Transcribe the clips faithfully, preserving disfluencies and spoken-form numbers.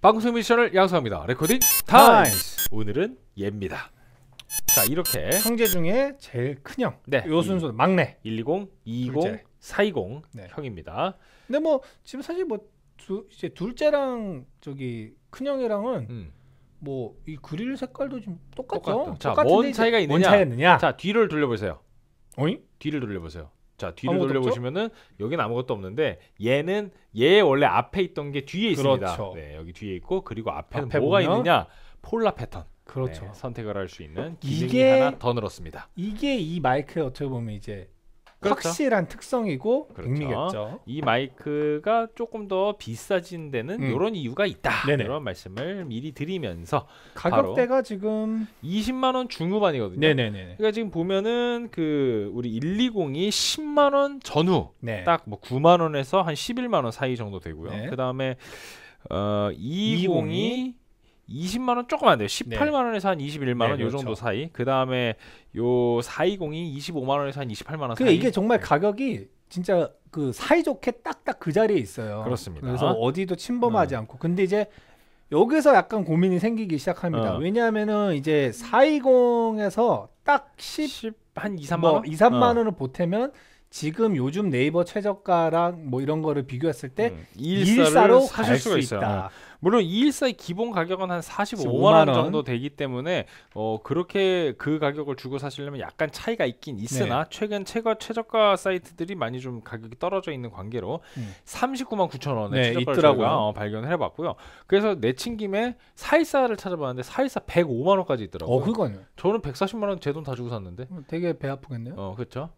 방송 미션을 양성합니다. 레코딩 타임. 오늘은 얘입니다. 자, 이렇게 형제 중에 제일 큰형. 네. 요 순서 막내. 일이공, 이이공, 둘째. 사이공 네. 형입니다. 근데 뭐 지금 사실 뭐 두, 이제 둘째랑 저기 큰형이랑은 음. 뭐 이 그릴 색깔도 좀 똑같죠. 똑같다. 자, 똑같은데 뭔 이제 차이가 있느냐? 뭔 차이가 있느냐? 자, 뒤를 돌려보세요. 어이? 뒤를 돌려보세요. 자, 뒤를 아무것도 돌려보시면은 여기는 아무것도 없는데 얘는 얘 원래 앞에 있던 게 뒤에 있습니다. 그렇죠. 네, 여기 뒤에 있고 그리고 앞에는 앞에 뭐가 보면? 있느냐? 폴라 패턴. 그렇죠. 네, 선택을 할 수 있는 기능이 이게- 하나 더 늘었습니다. 이게 이 마이크의 어떻게 보면 이제 그렇죠. 확실한 특성이고 그렇죠. 백미겠죠. 이 마이크가 조금 더 비싸진 데는 음. 이런 이유가 있다. 네네. 이런 말씀을 미리 드리면서 가격대가 지금 이십만 원 중후반이거든요. 네네네. 그러니까 지금 보면은 그 우리 일이공이 십만 원 전후 네. 딱 뭐 구만 원에서 한 십일만 원 사이 정도 되고요. 네. 그다음에 어 이이공이 이십만 원 조금 안 돼요. 십팔만 원에서 한 이십일만 원 네, 요 그렇죠. 정도 사이. 그다음에 요 사이공이 이십오만 원에서 한 이십팔만 원 그 사이. 이게 정말 가격이 진짜 그 사이좋게 딱딱 그 자리에 있어요. 그렇습니다. 그래서 어디도 침범하지 어. 않고. 근데 이제 여기서 약간 고민이 생기기 시작합니다. 어. 왜냐하면은 이제 사이공에서 딱 십, 십 한 이, 삼만 뭐 원? 이, 삼만 어. 원을 보태면 지금 요즘 네이버 최저가랑 뭐 이런 거를 비교했을 때 음, 이일사로 사실 갈 수가 수 있어요. 있다. 물론 이일사의 기본 가격은 한 사십오만 오만 원 원 정도 되기 때문에 어 그렇게 그 가격을 주고 사시려면 약간 차이가 있긴 있으나 네. 최근 최고 최저가 사이트들이 많이 좀 가격이 떨어져 있는 관계로 음. 삼십구만 구천 원에 네, 최저가를 있더라고요. 저희가 어, 발견을 해봤고요. 그래서 내친 김에 사일사를 찾아봤는데 사일사 백오만 원까지 있더라고요. 어, 그거요. 저는 백사십만 원 제 돈 다 주고 샀는데. 되게 배 아프겠네요. 어, 그렇죠.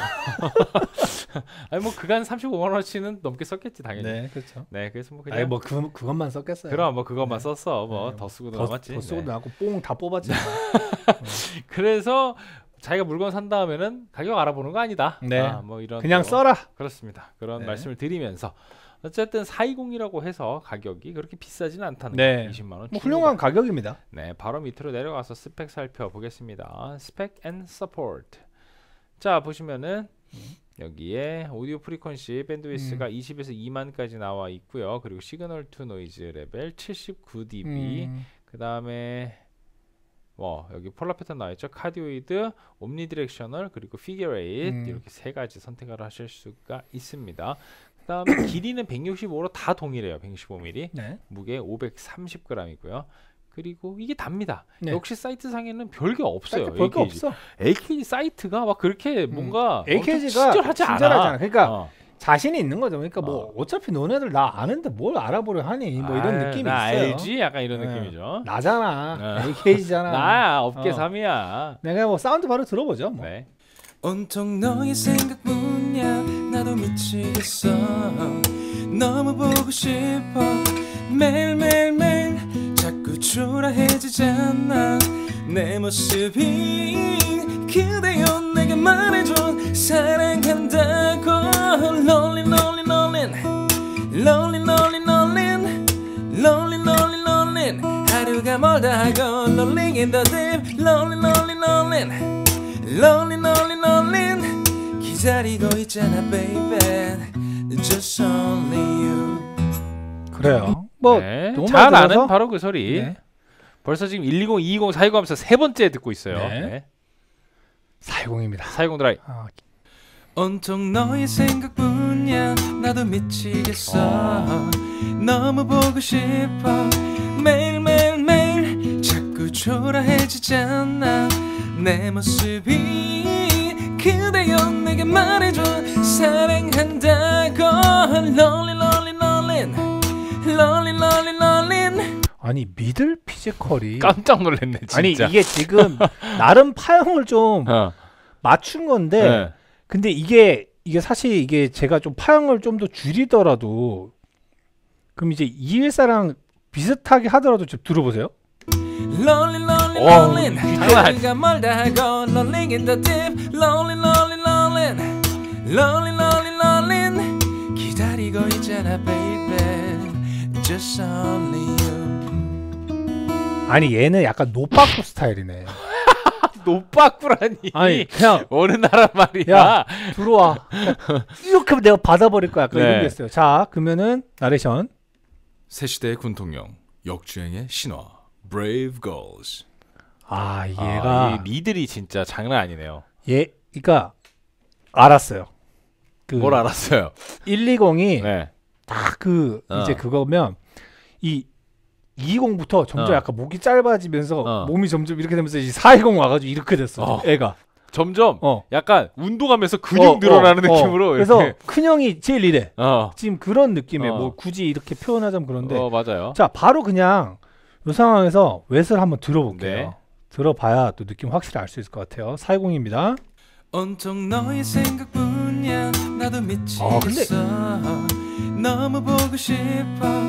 아니 뭐 그간 삼십오만 원어치는 넘게 썼겠지 당연히. 네, 네, 그렇죠. 그래서 뭐 그냥 아니 뭐 그, 그것만 썼겠어요. 그럼 뭐 그것만 네. 썼어. 뭐 네, 더 쓰고도 더, 남았지. 더 쓰고 네. 나고 뽕 다 뽑았지. 그래서 자기가 물건 산 다음에는 가격 알아보는 거 아니다. 네. 아, 뭐 이런 그냥 또 써라. 그렇습니다. 그런 네. 말씀을 드리면서 어쨌든 사이공이라고 해서 가격이 그렇게 비싸지는 않다는 네. 거. 이십만 원. 뭐 훌륭한 가격입니다. 네, 바로 밑으로 내려가서 스펙 살펴보겠습니다. 스펙 앤 서포트. 자, 보시면은 여기에 오디오 프리퀀시 밴드위스가 음. 이십에서 이만까지 나와 있고요. 그리고 시그널 투 노이즈 레벨 칠십구 디비. 음. 그다음에 뭐 여기 폴라 패턴 나와 있죠. 카디오이드, 옴니디렉셔널 그리고 피겨 에잇 음. 이렇게 세 가지 선택을 하실 수가 있습니다. 그다음에 길이는 백육십오로 다 동일해요. 백육십오 밀리미터. 네. 무게 오백삼십 그램이고요. 그리고 이게 답니다. 네. 역시 사이트 상에는 별게 없어요. 별거 에이케이지. 없어. 에이케이지 사이트가 막 그렇게 뭔가 에이케이지가 엄청 친절하지 않아. 친절하잖아. 그러니까 어. 자신이 있는 거죠. 그러니까 뭐 어. 어차피 너네들 나 아는데 뭘 알아보려 하니 뭐 이런 아, 느낌이 나 있어요. 알지? 약간 이런 네. 느낌이죠. 나잖아. 어. 에이케이지잖아. 나야 업계 어. 삼이야. 내가 뭐 사운드 바로 들어보죠. 뭐. 네. 온통 너의 생각뿐이야. 나도 미치겠어. 너무 보고 싶어. 매일매일매일 자꾸 초라해지잖아. 내 모습이 그대여 내게 말해줘. 사랑한다고. Lonely lonely lonely Lonely lonely lonely Lonely lonely lonely 하루가 멀다 하고 Rolling in the deep Lonely lonely lonely Lonely lonely lonely 기다리고 있잖아 baby Just only you. 그래요. 뭐 네. 너무 잘 많이 아는 들어서? 바로 그 소리. 네. 벌써 지금 일이공, 이이공, 사이공 하면서 세 번째 듣고 있어요. 네. 네. 사이공입니다. 사이공 드라이. 아, 온통 너의 생각뿐이야. 나도 미치겠어. 어. 너무 보고 싶어. 매일매일매일 자꾸 초라해지잖아. 내 모습이 그대여 내게 말해줘. 사랑한다고. Lonely lonely lonely Lonely lonely lonely. 아니 미들 피지컬이 깜짝 놀랐네 진짜. 아니 이게 지금 나름 파형을 좀 어. 맞춘 건데 네. 근데 이게 이게 사실 이게 제가 좀 파형을 좀 더 줄이더라도 그럼 이제 이일사랑 비슷하게 하더라도 좀 들어보세요. Lonely lonely 오, lonely 장난 아니- 하루가 멀다 하고 Rolling in the deep Lonely lonely lonely Lonely lonely lonely 기다리고 있잖아 baby Just only you. 아니 얘는 약간 노빠꾸 스타일이네. 노빠꾸라니. 아니 그냥 어느 나라 말이야. 야 들어와 이렇게 하면 내가 받아버릴 거야. 약간 네. 이런 게 있어요. 자 그러면은 나레이션 새 시대의 군통령 역주행의 신화 Brave Girls. 아 아, 얘가 이 리들이 진짜 장난 아니네요. 얘 그러니까 알았어요. 그 뭘 알았어요? 일이공이 네. 딱 그 어. 이제 그거면 이 이십부터 점점 어. 약간 목이 짧아지면서 어. 몸이 점점 이렇게 되면서 이제 사십 와가지고 이렇게 됐어. 어. 애가. 점점 어. 약간 운동하면서 근육 어, 늘어나는 어, 어. 느낌으로 그래서 이렇게. 큰형이 제일 이래. 어. 지금 그런 느낌에 어. 뭐 굳이 이렇게 표현하자면 그런데 어 맞아요. 자 바로 그냥 이 상황에서 웻을 한번 들어볼게요. 네. 들어봐야 또 느낌 확실히 알 수 있을 것 같아요. 사십입니다. 온통 너의 생각뿐이야. 나도 아, 근데- 미치겠어. 너무 보고 싶어.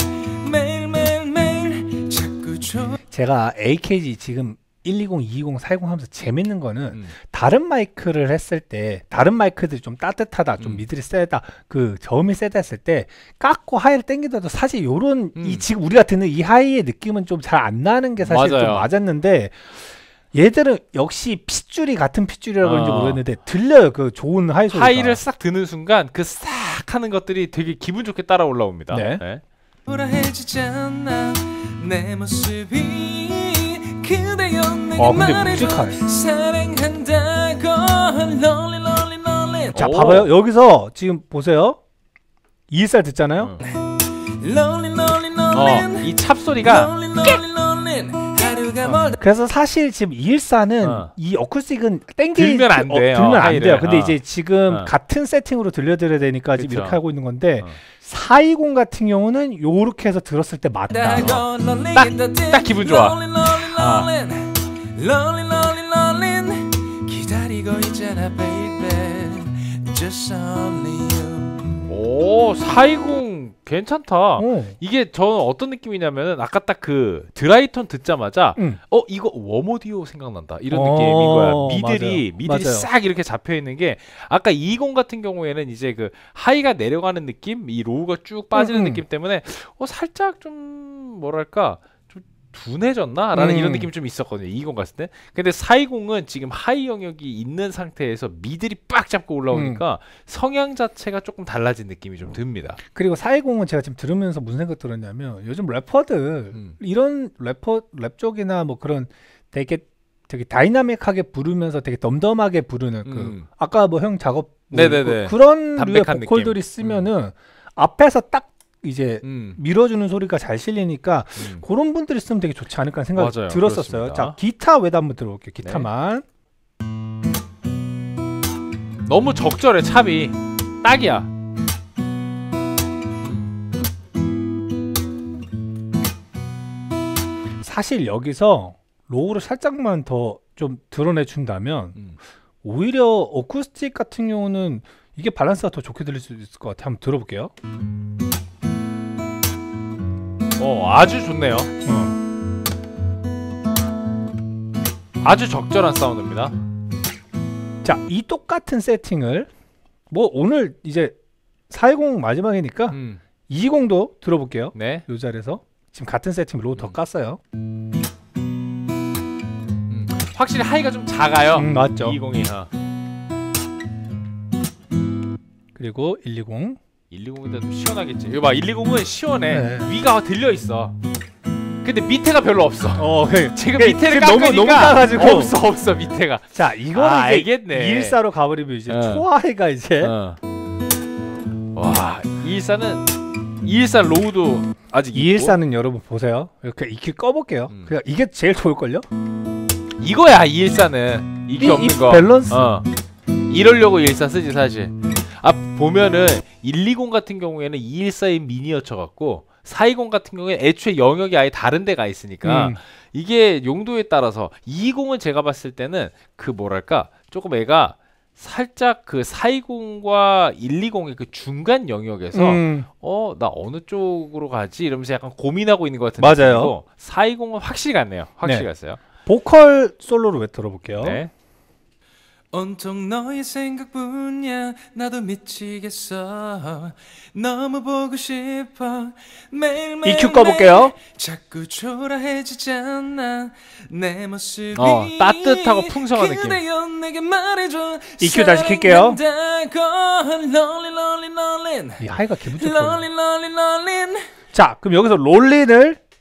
매일매일매일 자꾸 줘. 제가 에이케이지 지금 일이공, 이이공, 사십 하면서 재밌는 거는 음. 다른 마이크를 했을 때 다른 마이크들이 좀 따뜻하다, 좀 음. 미들이 세다, 그 저음이 세다 했을 때 깎고 하이를 땡기더라도 사실 요런 음. 이 지금 우리가 듣는 이 하이의 느낌은 좀 잘 안 나는 게 사실 좀 맞아요. 맞았는데 얘들은 역시 핏줄이 같은 핏줄이라 그런지 어. 모르겠는데 들려요 그 좋은 하이 소리가. 하이를 싹 드는 순간 그 싹 하는 것들이 되게 기분 좋게 따라 올라옵니다. 네. 네. 불안해지잖아. 내 모습이 그대여 내게 아, 근데 말해줘. 묵직하네. 사랑한다고. Lonely lonely lonely. 자 오. 봐봐요 여기서 지금 보세요 이일살 듣잖아요. 음. Lonely lonely 어, lonely. 이 찹 소리가 Lonely lonely lonely. 하루가 멀다. 그래서 사실 지금 이일사는 어. 이 어쿠스틱은 땡기 들면 안 어, 돼요, 들면 안 하이를. 돼요. 근데 어. 이제 지금 어. 같은 세팅으로 들려드려야 되니까 지금 그쵸. 이렇게 하고 있는 건데 어. 사이공 같은 경우는 요렇게 해서 들었을 때 맞다. 딱- 딱 기분 좋아. Lonely lonely 아. lonely. Lonely lonely lonely. 기다리고 있잖아 baby. Just only you. 오 사이공 괜찮다. 어. 이게 저는 어떤 느낌이냐면은 아까 딱 그 드라이톤 듣자마자 응. 어 이거 웜오디오 생각난다 이런 어, 느낌인 거야. 미들이 맞아요. 미들이 맞아요. 싹 이렇게 잡혀 있는 게 아까 이십 같은 경우에는 이제 그 하이가 내려가는 느낌, 이 로우가 쭉 빠지는 응, 응. 느낌 때문에 어 살짝 좀 뭐랄까 좀 둔해졌나라는 음. 이런 느낌이 좀 있었거든요. 이십 갔을 때. 근데 사십은 지금 하이 영역이 있는 상태에서 미들이 빡 잡고 올라오니까 성향 자체가 조금 달라진 느낌이 좀 듭니다. 그리고 사이공은 제가 지금 들으면서 무슨 생각 들었냐면 요즘 래퍼들 음. 이런 래퍼 랩 쪽이나 뭐 그런 되게 되게 다이나믹하게 부르면서 되게 덤덤하게 부르는 그 음. 아까 뭐 형 작업 뭐 네네네. 그- 그런 류의 담백한 보컬들이 느낌. 쓰면은 앞에서 딱 이제 음. 밀어주는 소리가 잘 실리니까 음. 그런 분들이 쓰면 되게 좋지 않을까 하는 생각이 맞아요. 들었었어요. 그렇습니다. 자 기타 외도 한번 들어볼게요. 기타만. 너무 적절해 찹이 딱이야. 사실 여기서 로우를 살짝만 더 좀 드러내 준다면 음. 오히려 어쿠스틱 같은 경우는 이게 밸런스가 더 좋게 들릴 수 있을 것 같아요. 한번 들어볼게요. 어 아주 좋네요. 어. 아주 적절한 사운드입니다. 자, 이 똑같은 세팅을 뭐 오늘 이제 사십 마지막이니까 음. 이십도 들어볼게요. 네. 이 자리에서 지금 같은 세팅 로우 더 음. 깠어요. 음. 확실히 하이가 좀 작아요. 음, 맞죠. 이십이. 어. 그리고 일이공. 일이십인데 좀 시원하겠지. 이거 봐, 일이십은 시원해. 네. 위가 들려 있어. 근데 밑에가 별로 없어. 어, 지금 그- 밑에를 지금 너무- 깎으니까 너무 까가지고. 없어 없어 밑에가. 자, 이거는 아, 이제 알겠네. 이십사로 가버리면 이제 어. 초하이가 이제 어. 와, 이십사는 이십사 로우도 아직 있고. 이십사는 여러분 보세요. 이렇게 이큐 꺼볼게요. 음. 그냥 이게 제일 좋을걸요? 이거야 이십사는 이게 이- 없는 이 거. 밸런스. 어. 이러려고 이십사 쓰지 사실. 아 보면은 일이십 같은 경우에는 이십사의 미니어처 같고 사이십 같은 경우에 애초에 영역이 아예 다른 데가 있으니까 음. 이게 용도에 따라서 이십은 제가 봤을 때는 그 뭐랄까 조금 애가 살짝 그 사이십과 일이십의 그 중간 영역에서 음. 어 나 어느 쪽으로 가지 이러면서 약간 고민하고 있는 것 같은 맞아요. 느낌이고 사이십은 확실히 갔네요. 확실히 네. 갔어요. 보컬 솔로로 왜 들어볼게요. 네. 온통 너의 생각뿐이야. 나도 미치겠어. 너무 보고 싶어. 매일매일 이큐 꺼볼게요. 자꾸 초라해지잖아. 내 모습이 어, 따뜻하고 풍성한 느낌. 그대여 내게 말해줘. 이큐 다시 킬게요. 사랑한다고. Lonely lonely lonely. 이 하이가 기분 좋거든요. Lonely lonely lonely. 자, 그럼 여기서 롤린을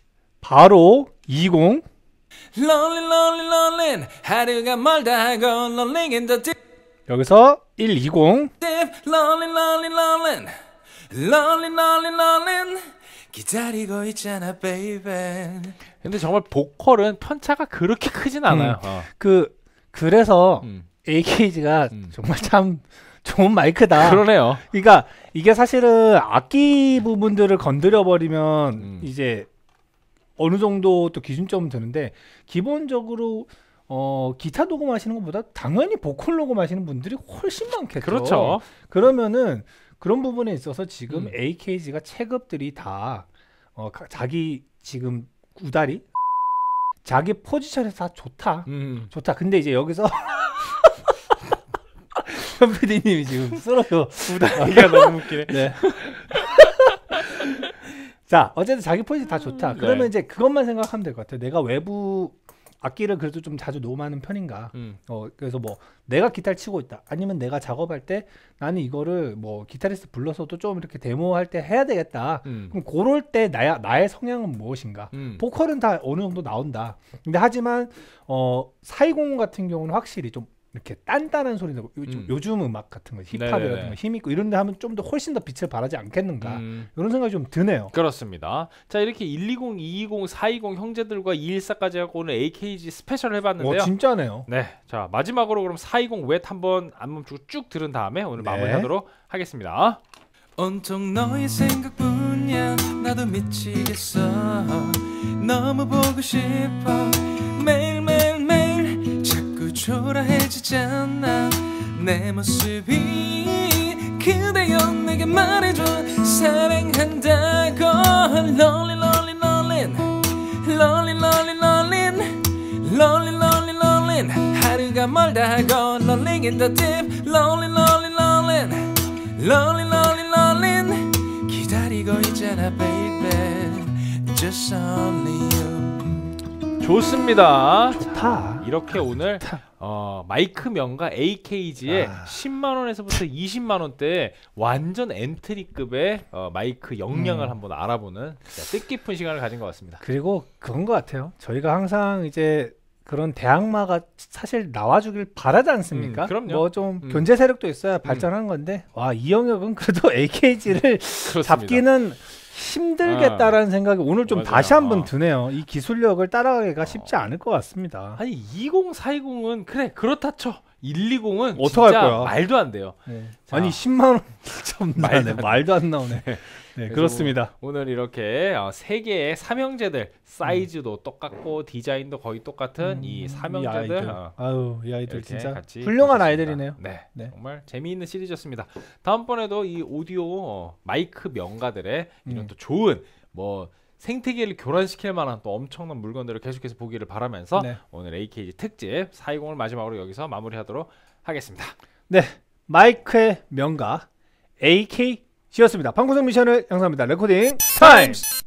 바로 이십 Lonely lonely lonely 하루가 멀다 하고 Lonely in the deep 여기서 백이십 deep Lonely lonely lonely Lonely lonely lonely 기다리고 있잖아 baby. 근데 정말 보컬은 편차가 그렇게 크진 않아요. 음. 어. 그 그래서 음. 에이케이지가 음. 정말 참 좋은 마이크다. 그러네요. 그러니까 이게 사실은 악기 부분들을 건드려 버리면 음. 이제 어느 정도 또 기준점은 드는데 기본적으로 어 기타 녹음하시는 것보다 당연히 보컬 녹음하시는 분들이 훨씬 많겠죠. 그렇죠. 그러면은 그런 부분에 있어서 지금 음. 에이케이지가 체급들이 다 어, 가- 자기 지금 구다리 자기 포지션에서 다 좋다. 음. 좋다. 근데 이제 여기서 현 피디님이 지금 쓰러져. 이게 너무 웃기네. 네. 자, 어쨌든 자기 포지션 다 좋다. 네. 그러면 이제 그것만 생각하면 될 것 같아요. 내가 외부 악기를 그래도 좀 자주 녹음하는 편인가. 음. 어, 그래서 뭐 내가 기타를 치고 있다. 아니면 내가 작업할 때 나는 이거를 뭐 기타리스트 불러서도 좀 이렇게 데모할 때 해야 되겠다. 음. 그럼 그럴 때 나야, 나의 성향은 무엇인가? 음. 보컬은 다 어느 정도 나온다. 근데 하지만 어 사이공 같은 경우는 확실히 좀 이렇게 단단한 소리 나고 요즘, 음. 요즘 음악 같은 거 힙합이라든가 네네네. 힘 있고 이런 데 하면 좀 더 훨씬 더 빛을 발하지 않겠는가. 음. 이런 생각이 좀 드네요. 그렇습니다. 자, 이렇게 일이십, 이이십, 사이십 형제들과 이백십사까지 하고 오늘 에이케이지 스페셜을 해봤는데요. 어, 진짜네요. 네, 자 마지막으로 그럼 사이십 웻 한번 안 멈추고 쭉 들은 다음에 오늘 네. 마무리하도록 하겠습니다. 온통 너의 생각뿐이야 나도 미치겠어 너무 보고 싶어 매일매일 매일 자꾸 초라해지잖아 내 모습이 그대여 내게 말해줘 사랑한다고 Lonely lonely lonely Lonely lonely lonely Lonely lonely lonely 하루가 멀다 하고 Lonely in the deep Lonely lonely lonely Lonely lonely lonely 기다리고 있잖아 baby Just only you 좋습니다. 좋다. 이렇게 오늘 좋다. 어, 마이크 명가 에이케이지의 아. 십만 원에서부터 이십만 원대 완전 엔트리급의 어, 마이크 역량을 음. 한번 알아보는 진짜 뜻깊은 시간을 가진 것 같습니다. 그리고 그런 것 같아요. 저희가 항상 이제 그런 대항마가 사실 나와주길 바라지 않습니까? 음, 그럼요. 뭐 좀 음. 견제 세력도 있어야 발전하는 건데 와 이 영역은 그래도 에이케이지를 그렇습니다. 잡기는 힘들겠다라는 생각이 오늘 좀 맞아요. 다시 한번 어. 드네요. 이 기술력을 따라가기가 쉽지 않을 것 같습니다. 아니 이십, 사십은 그래 그렇다 쳐. 일이십은 어떡할 진짜 거야? 말도 안 돼요. 네. 자. 아니 십만 원 참 말도 말도, 안 말도 안 나오네. 네, 그래서 그렇습니다. 오늘 이렇게 어, 세 개의 삼형제들 사이즈도 똑같고 디자인도 거의 똑같은 이 이 삼형제들 아이들. 어, 아유, 이 아이들 이렇게 진짜 같이 훌륭한 보셨습니다. 아이들이네요. 네, 네. 정말 재미있는 시리즈였습니다. 다음번에도 이 오디오 어, 마이크 명가들의 이런 음. 또 좋은 뭐 생태계를 교란시킬 만한 또 엄청난 물건들을 계속해서 보기를 바라면서 네. 오늘 에이케이지 특집 사십을 마지막으로 여기서 마무리하도록 하겠습니다. 네, 마이크의 명가 에이케이지였습니다. 방구석 미션을 양성합니다. 레코딩 타임.